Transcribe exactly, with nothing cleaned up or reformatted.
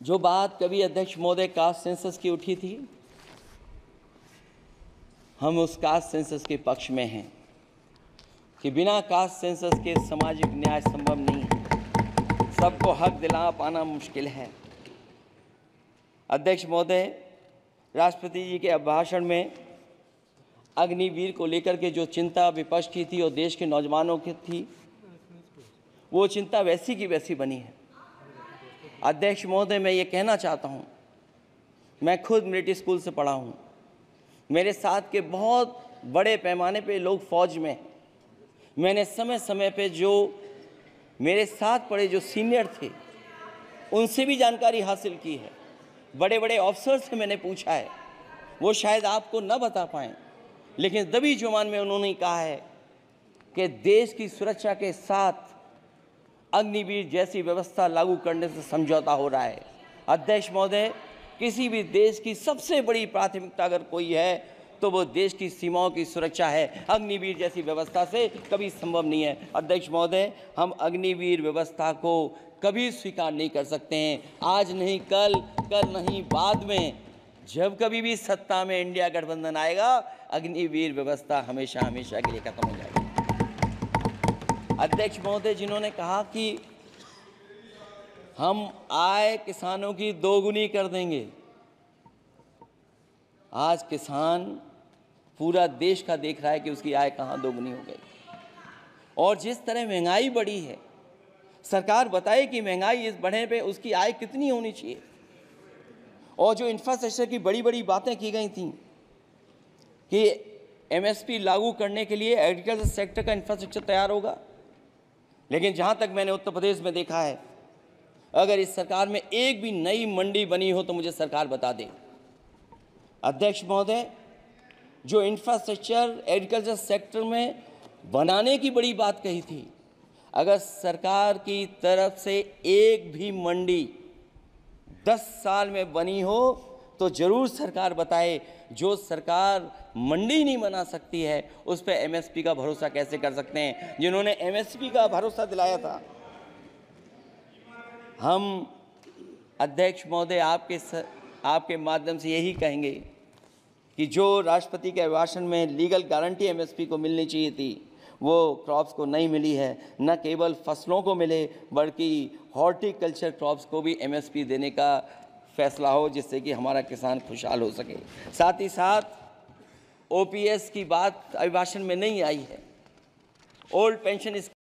जो बात कभी अध्यक्ष महोदय कास्ट सेंसस की उठी थी, हम उस कास्ट सेंसस के पक्ष में हैं कि बिना कास्ट सेंसस के सामाजिक न्याय संभव नहीं है। सबको हक दिला पाना मुश्किल है। अध्यक्ष महोदय, राष्ट्रपति जी के अभिभाषण में अग्निवीर को लेकर के जो चिंता विपक्ष की थी और देश के नौजवानों की थी, वो चिंता वैसी की वैसी बनी है। अध्यक्ष महोदय, मैं ये कहना चाहता हूँ, मैं खुद मिलिट्री स्कूल से पढ़ा हूँ। मेरे साथ के बहुत बड़े पैमाने पे लोग फौज में। मैंने समय समय पे जो मेरे साथ पढ़े जो सीनियर थे, उनसे भी जानकारी हासिल की है। बड़े बड़े ऑफिसर से मैंने पूछा है, वो शायद आपको न बता पाएँ, लेकिन दबी जुबान में उन्होंने कहा है कि देश की सुरक्षा के साथ अग्निवीर जैसी व्यवस्था लागू करने से समझौता हो रहा है। अध्यक्ष महोदय, किसी भी देश की सबसे बड़ी प्राथमिकता अगर कोई है तो वो देश की सीमाओं की सुरक्षा है। अग्निवीर जैसी व्यवस्था से कभी संभव नहीं है। अध्यक्ष महोदय, हम अग्निवीर व्यवस्था को कभी स्वीकार नहीं कर सकते हैं। आज नहीं कल, कल नहीं बाद में, जब कभी भी सत्ता में इंडिया गठबंधन आएगा, अग्निवीर व्यवस्था हमेशा हमेशा के लिए खत्म हो जाएगी। अध्यक्ष महोदय, जिन्होंने कहा कि हम आय किसानों की दोगुनी कर देंगे, आज किसान पूरा देश का देख रहा है कि उसकी आय कहाँ दोगुनी हो गई। और जिस तरह महंगाई बढ़ी है, सरकार बताए कि महंगाई इस बढ़ने पे उसकी आय कितनी होनी चाहिए। और जो इंफ्रास्ट्रक्चर की बड़ी बड़ी बातें की गई थी कि एमएसपी लागू करने के लिए एग्रीकल्चर सेक्टर का इंफ्रास्ट्रक्चर तैयार होगा, लेकिन जहाँ तक मैंने उत्तर प्रदेश में देखा है, अगर इस सरकार में एक भी नई मंडी बनी हो तो मुझे सरकार बता दे। अध्यक्ष महोदय, जो इंफ्रास्ट्रक्चर एग्रीकल्चर सेक्टर में बनाने की बड़ी बात कही थी, अगर सरकार की तरफ से एक भी मंडी दस साल में बनी हो तो जरूर सरकार बताए। जो सरकार मंडी नहीं बना सकती है, उस पर एमएसपी का भरोसा कैसे कर सकते हैं? जिन्होंने एमएसपी का भरोसा दिलाया था। हम अध्यक्ष महोदय आपके स, आपके माध्यम से यही कहेंगे कि जो राष्ट्रपति के अभिभाषण में लीगल गारंटी एमएसपी को मिलनी चाहिए थी, वो क्रॉप्स को नहीं मिली है। न केवल फसलों को मिले, बल्कि हॉर्टिकल्चर क्रॉप्स को भी एमएसपी देने का फैसला हो, जिससे कि हमारा किसान खुशहाल हो सके। साथ ही साथ ओपीएस की बात अभिभाषण में नहीं आई है। Old pension